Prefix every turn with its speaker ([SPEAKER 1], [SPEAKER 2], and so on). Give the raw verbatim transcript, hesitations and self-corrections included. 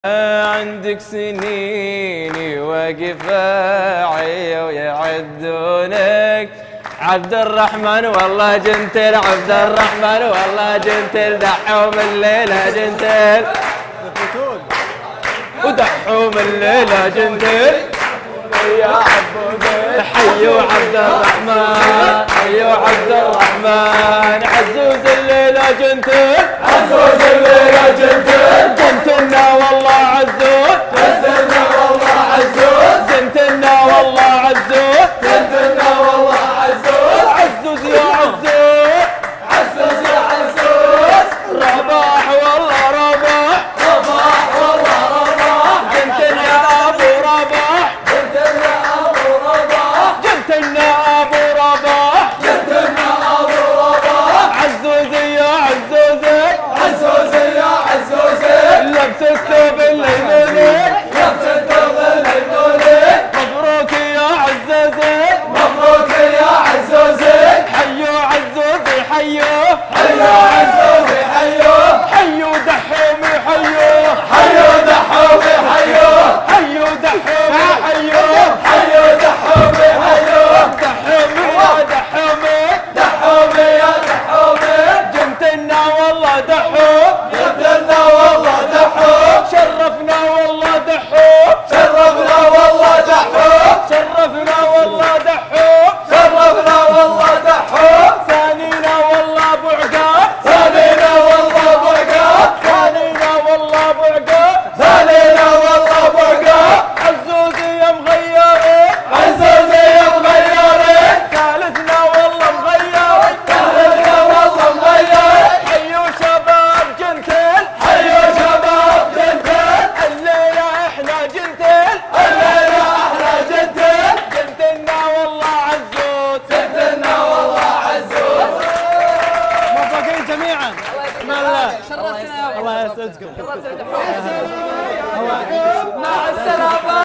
[SPEAKER 1] عندك سنين واقف عيا ويعدونك عبد الرحمن والله جنتل عبد الرحمن والله جنتل دحوم الليلة جنتل ودحوم الليلة جنتل يا عبودي حيوا عبد الرحمن حيوا عبد الرحمن عزوز الليلة جنتل عزوز الليلة جنتل جنتلنا والله عزوز جنتلنا والله عزوز جنتلنا والله عزوز جنتلنا والله عزوز عزوز يا عزوز عزوز يا عزوز رباح والله رباح رباح والله رباح جنتلنا يا ابو رباح جنتلنا ابو رباح جنتلنا ابو رباح جنتلنا ابو رباح عزوز يا عزوزي عزوزي يا عزوزي لبس الثوب الليلوني لبس الثوب الليلوني مبروك يا عزوزي مبروك يا عزوزي حيوا عزوزي حيوا حيوا عزوزي حيوا حيوا دحومي حيوا حيوا دحومي حيوا حيوا دحومي حيوا حيوا دحومي حيوا دحومي يا دحومي دحومي يا دحومي جنتلنا والله دحوم جنتلنا والله دحوم شرفنا والله دحوم شرفنا والله دحوم شرفنا والله دحوم شرفنا والله دحوم ثانينا والله ابو عقاب ثانينا والله ابو عقاب ثانينا والله ابو عقاب ثانينا والله ابو عقاب عزوزي يا مغيرين عزوزي يا مغيرين ثالثنا والله مغيرين ثالثنا والله مغيرين حيوا شباب جنتل حيوا شباب جنتل الليله احنا جنتل الليله احنا جنتل جنتلنا والله عزوز جنتلنا والله عزوز موفقين جميعا بسم الله شرفتنا الله يسعدكم مع السلامه.